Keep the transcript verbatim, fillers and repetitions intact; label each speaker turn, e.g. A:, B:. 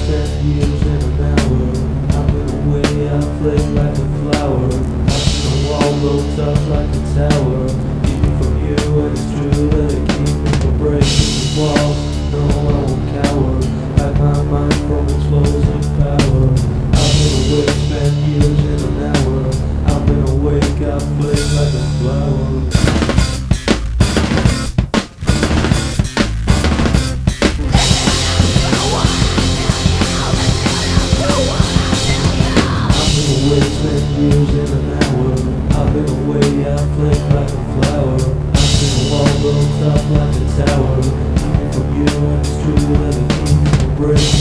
A: spent years in an hour. I've been away, I flame like a flower. I've seen a wall go tough like a tower. Keep me from you, and it's true that it keeps me from breaking the walls. No, I won't cower. Hide my mind from explosive power. I've been away, spent years in an hour. I've been awake, I flame like a flower. Spent years in an hour. I've been away, I flame like a flower. I've seen a wall go tough like a tower. Keep me from you, and it's true that it keeps me from breaking.